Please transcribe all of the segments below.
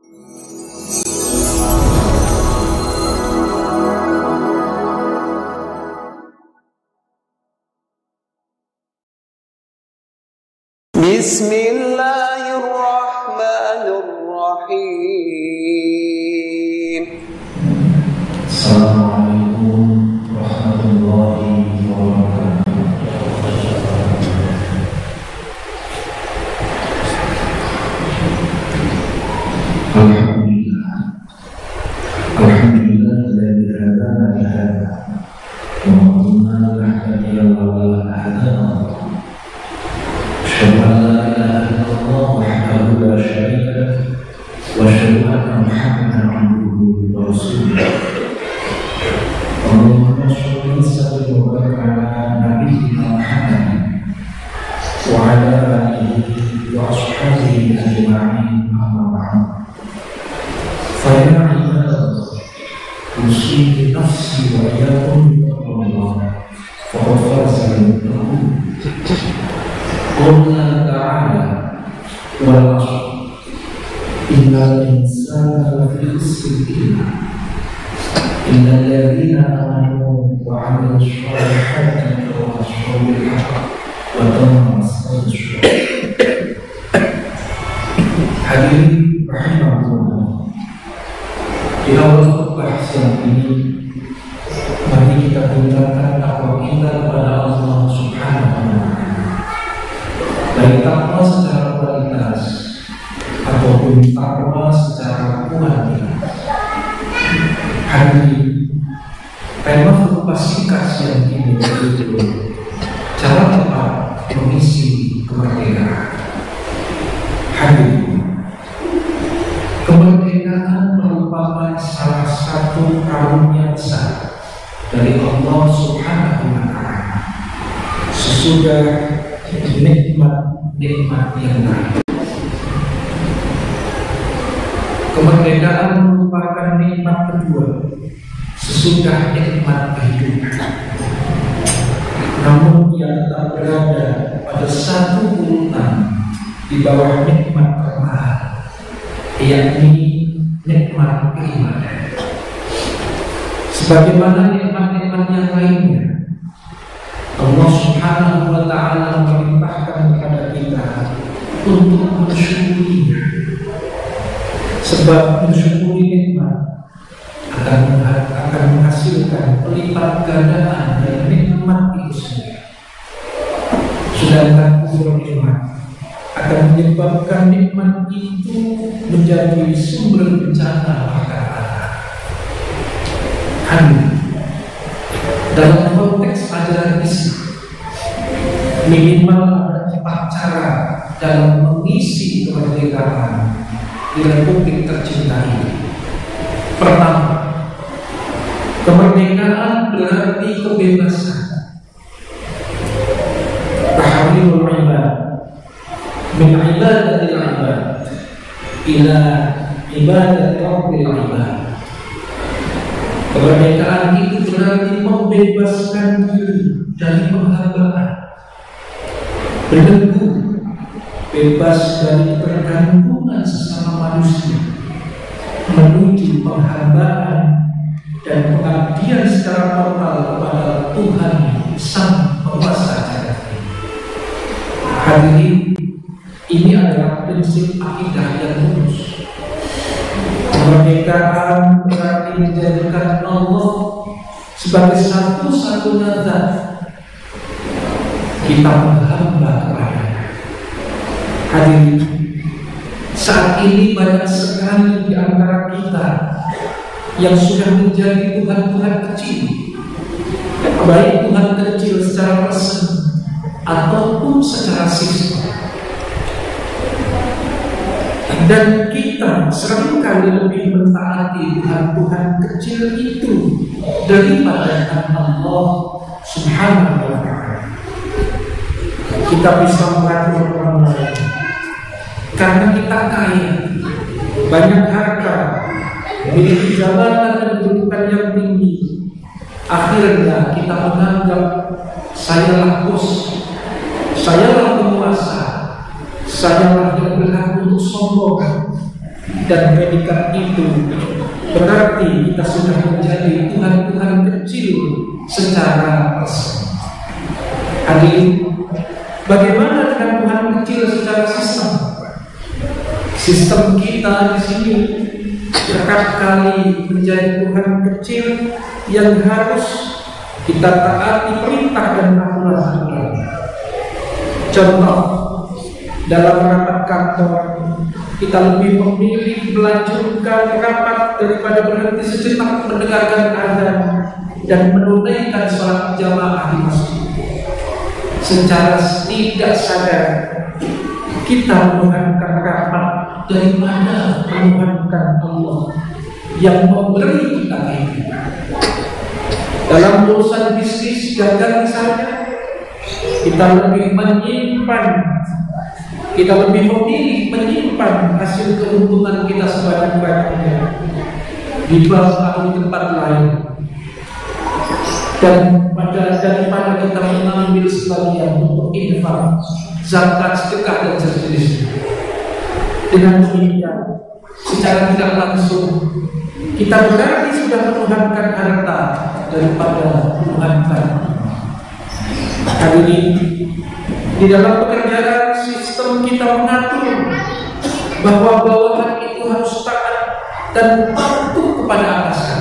Bismillahirrahmanirrahim. Assalamualaikum warahmatullahi wabarakatuh. Alhamdulillah. Alhamdulillah alladzi hadana li hadza wa ma kunna nahtadiya lawla an hadana Allah. Asyhadu an la ilaha illallah wahdahu la syarika lahu wa asyhadu anna Muhammadan abduhu wa rasuluh. Allahumma sholli wa barik ala nabiyyina Muhammad wa ala alihi wa ashabihi ajma'in, amma ba'd. Fa ya ibadallah, usihi nafsi wa iyyakum bittaqwallah, faqad faza al-muttaqun. Qala ta'ala wal 'ashr innal insana lafi khusr إن الذين آمنوا وعملوا الصالحات وتواصوا بالحق وتواصوا بالصبر. Hadirin rahimahullah, di awal khutbah siang ini, mari kita tingkatkan takwa kita kepada Allah Subhanahu wa Ta'ala. Baik takwa secara kualitas ataupun takwa secara kuantitas. Hari ini, tema khutbah singkat siang ini berjudul cara tepat mengisi kemerdekaan. Hari ini, kemerdekaan merupakan salah satu karunia besar dari Allah Subhanahu wa Ta'ala. Sesudah nikmat-nikmat yang lain, kemerdekaan merupakan nikmat kedua sesudah nikmat kehidupan. Namun ia tetap berada pada satu urutan di bawah nikmat termahal, yakni nikmat keimanan. Sebagaimana nikmat-nikmat yang lainnya, Allah Subhanahu wa Ta'ala memerintahkan kepada kita untuk mensyukurinya. Sebab mensyukuri nikmat akan menghasilkan pelipat gandaan dari nikmat itu sendiri. Sedangkan kufur nikmat akan menyebabkan nikmat itu menjadi sumber bencana perkara. Dalam konteks ajaran Islam, minimal ada 4 cara dalam mengisi kemerdekaan di Republik tercinta ini. Pertama, kemerdekaan berarti kebebasan. Tahrirul ibad min ibadatil ibad ila ibadat rabbil ibad. Kemerdekaan itu berarti membebaskan diri dari penghambaan, belenggu, bebas dari pergantungan sesama manusia, menuju penghambaan dan pengabdian secara total kepada Tuhan Sang Penguasa jagat ini. Hadirin, ini adalah prinsip akidah yang lurus. Kemerdekaan berarti menjadikan Allah sebagai satu-satunya zat kita menghamba kepada-Nya. Hadirin, saat ini banyak sekali di antara kita yang sudah menjadi Tuhan-Tuhan kecil, baik Tuhan kecil secara persen ataupun secara sistem. Dan kita seringkali lebih mentaati Tuhan-Tuhan kecil itu daripada Allah Subhanahu wa Ta'ala. Kita bisa mengatur orang lain karena kita kaya, banyak harta, memiliki jabatan dan kedudukan yang tinggi. Akhirnya kita menganggap sayalah bos, sayalah penguasa, sayalah yang berhak untuk sombong. Dan predikat itu berarti kita sudah menjadi Tuhan-Tuhan kecil secara persen. Hadirin, bagaimana dengan Tuhan kecil secara sistem? Sistem kita di sini kerap kali menjadi Tuhan kecil yang harus kita taati perintah dan aturan. Contoh, dalam rapat kantor kita lebih memilih melanjutkan rapat daripada berhenti sejenak mendengarkan azan dan menunaikan sholat jamaah di masjid. Secara tidak sadar kita menuhankan rapat daripada menuhankan Allah yang memberi kita kehidupan. Dalam urusan bisnis dagang misalnya, kita lebih memilih menyimpan hasil keuntungan kita sebanyak-banyaknya di bank atau di tempat lain, dan daripada kita mengambil sebagian untuk infak, zakat, sedekah dan sejenisnya. Dengan demikian, secara tidak langsung kita berarti sudah menuhankan harta daripada menuhankan. Hari ini di dalam pekerjaan sistem kita mengatur bahwa bawahan itu harus taat dan patuh kepada atasan.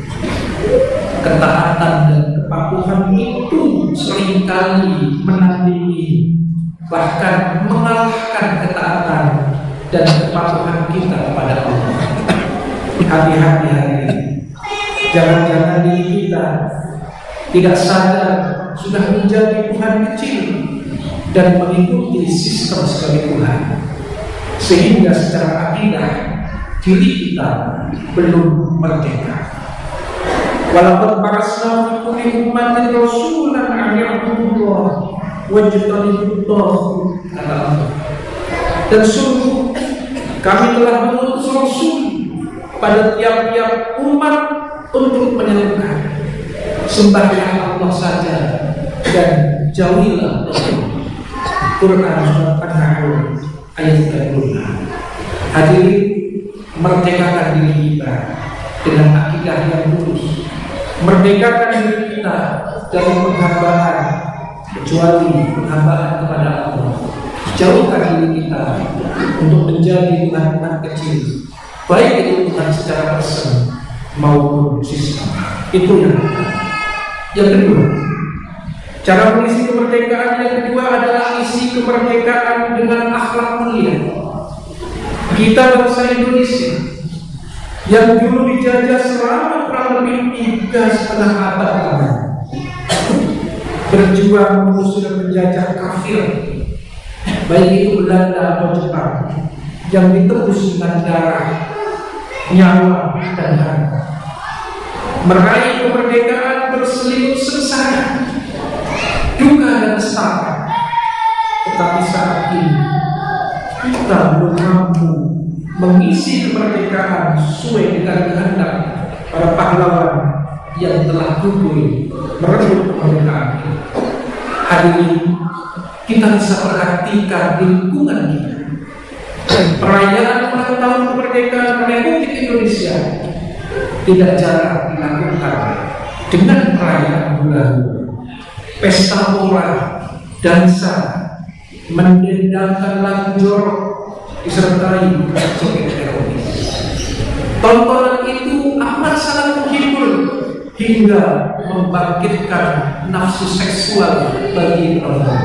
Ketaatan dan kepatuhan itu seringkali menandingi, bahkan mengalahkan ketaatan dan kepatuhan kita kepada Allah. Hati-hati hari ini, jangan-jangan diri kita tidak sadar sudah menjadi Tuhan kecil dan mengikuti sistem sebagai Tuhan, sehingga secara akidah diri kita belum merdeka. Walaupun para salaf kulli ummatin rasulan an ya'budullah wajtanibut taghut, kata Allah. Dan sungguh kami telah mengutus Rasul pada tiap-tiap umat untuk menyerukan sembahlah Allah saja dan jauhilah Allah. Quran surat An-Nahl ayat 36. Hadirin, merdekakan diri kita dengan akidah yang lurus. Merdekakan diri kita dari penghambaan kecuali penghambaan kepada Allah. Jauhkan diri kita untuk menjadi Tuhan-Tuhan kecil, baik itu Tuhan secara persen maupun sistem. Itu yang kedua. Cara mengisi kemerdekaan yang kedua adalah isi kemerdekaan dengan akhlak mulia. Kita bangsa Indonesia yang dulu dijajah selama kurang lebih 3,5 abad lamanya, berjuang mengusir penjajah kafir, baik itu Belanda atau Jepang, yang ditebus dengan darah, nyawa, dan harta. Meraih kemerdekaan berselimut sengsara, duka dan sara. Tetapi saat ini kita belum mampu mengisi kemerdekaan sesuai dengan kehendak para pahlawan yang telah gugur merebut kemerdekaan. Hari ini kita bisa perhatikan di lingkungan kita. Perayaan ulang tahun kemerdekaan Republik Indonesia tidak jarang dilakukan dengan perayaan hula-hula, pesta pora, dansa, mendendangkan lagu jorok, disertai joget teroris. Tontonan itu amat sangat menghibur hingga membangkitkan nafsu seksual bagi penonton.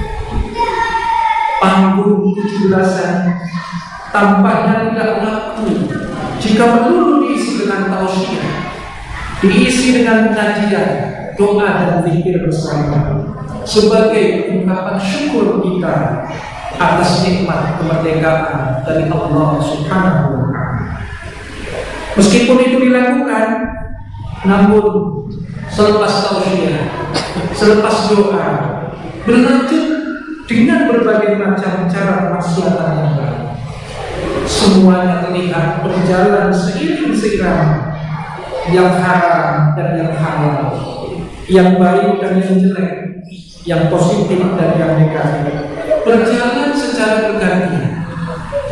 Panggung 17-an tampaknya tidak laku jika melulu diisi dengan tausiah, diisi dengan pengajian, doa dan zikir bersama sebagai ungkapan syukur kita atas nikmat kemerdekaan dari Allah Subhanahu wa Ta'ala. Meskipun itu dilakukan, namun selepas tausiah, selepas doa, berlanjut dengan berbagai macam cara kemaksiatan yang baik, semuanya terlihat berjalan seiring-seiring, yang haram dan yang halal, yang baik dan yang jelek, yang positif dan yang negatif, berjalan secara bergantian.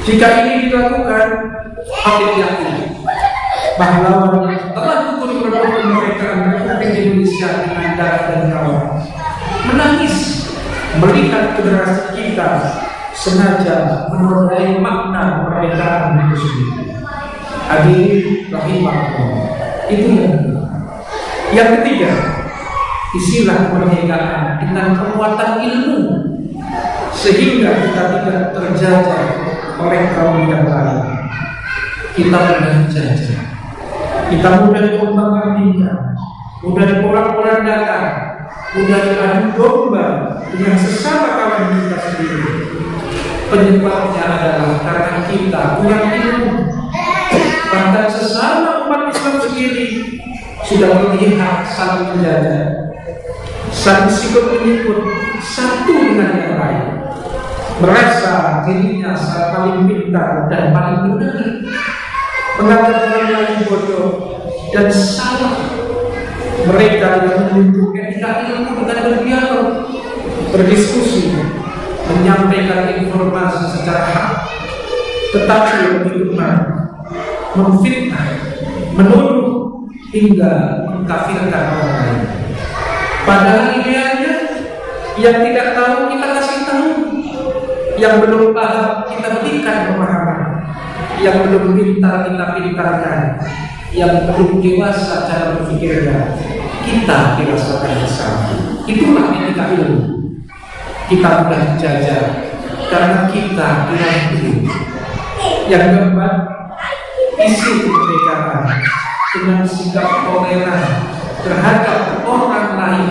Jika ini dilakukan, patut diakui pahlawan yang telah gugur merebut kemerdekaan Republik Indonesia dengan darah dan nyawa menangis melihat generasi kita sengaja menodai makna kemerdekaan itu sendiri. Hadirin rahimahullah, itu yang ketiga, isilah kemerdekaan dengan kekuatan ilmu sehingga kita tidak terjajah oleh kaum yang lain. Kita mudah dijajah, kita mudah diombang-ambingkan, mudah diporak-porandakan, mudah diadu domba dengan sesama kawan kita sendiri. Penyebabnya adalah karena kita kurang ilmu. Bahkan sesama umat Islam sendiri sudah melihat saling menjajah, saling sikut-menyikut satu dengan yang lain, merasa dirinya paling pintar dan paling benar, menganggap orang lain bodoh dan salah. Mereka yang menunjukkan tidak ilmu dengan berdialog, berdiskusi, menyampaikan informasi secara hak, tetapi lebih gemar memfitnah, menuduh hingga mengkafirkan orang lain. Padahal idealnya yang tidak tahu kita kasih tahu, yang belum paham kita berikan pemahaman, yang belum pintar kita pintarkan, yang belum dewasa cara berpikirnya kita dirasakan bersama. Itulah etika ilmu. Kita mudah dijajah karena kita kurang ilmu. Yang keempat, isi kemerdekaan dengan sikap toleran terhadap orang lain.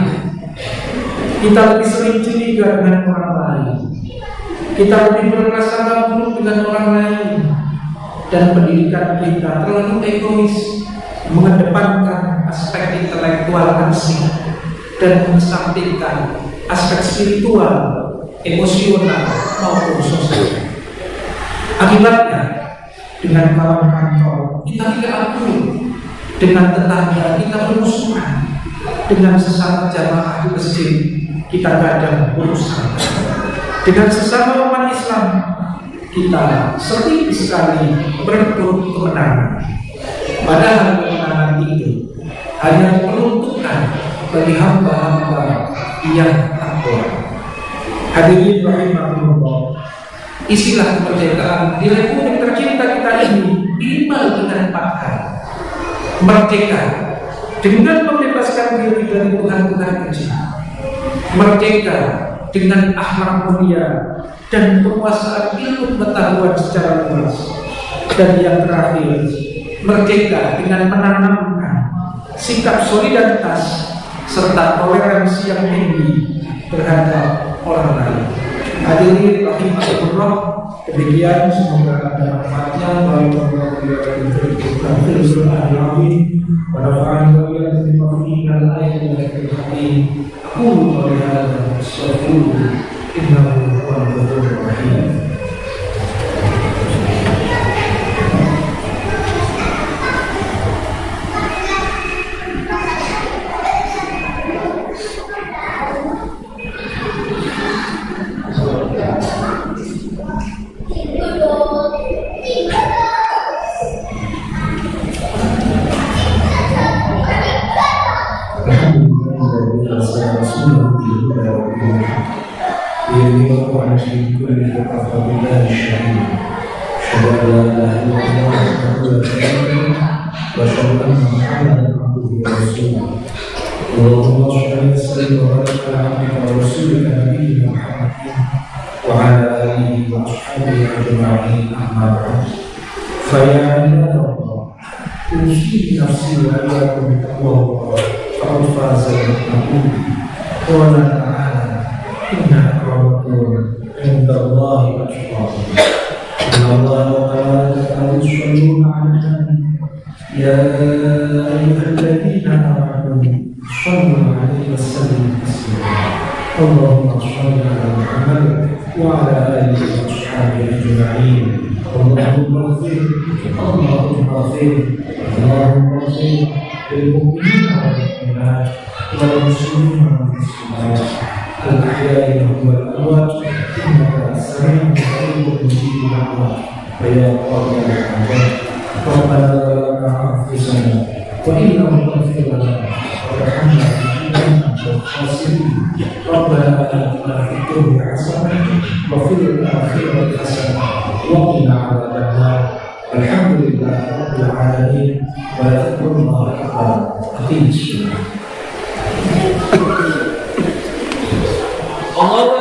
Kita lebih sering curiga dengan orang lain, kita lebih berprasangka buruk dengan orang lain, dan pendidikan kita terlalu egois, mengedepankan aspek intelektual asing dan mengesampingkan aspek spiritual, emosional maupun sosial. Akibatnya, dengan kawan kantor kita tidak akur, dengan tetangga kita bermusuhan, dengan sesama jamaah di masjid kita kadang berusaha, dengan sesama umat Islam kita sering sekali berebut kemenangan. Padahal kemenangan itu hanya peruntukan bagi hamba-hamba yang takwa. Hadirin rahimahullah, isilah kemerdekaan di Republik tercinta kita ini minimal dengan 4 hal. Merdeka dengan membebaskan diri dari tuhan-tuhan kecil, merdeka dengan akhlak mulia dan penguasaan ilmu pengetahuan secara luas, dan yang terakhir, merdeka dengan menanamkan sikap solidaritas serta toleransi yang tinggi terhadap orang lain. Hadirin rahimahullah, demikian, semoga ada manfaatnya. فيا قاضي الحاجات ربنا ظلمنا أنفسنا وإن لم تغفر لنا وترحمنا لنكونن من الخاسرين ربنا آتنا في الدنيا حسنة وفي الآخرة حسنة وقنا عذاب النار الحمد لله رب العالمين ولذكر الله أكبر أقيم الصلاة.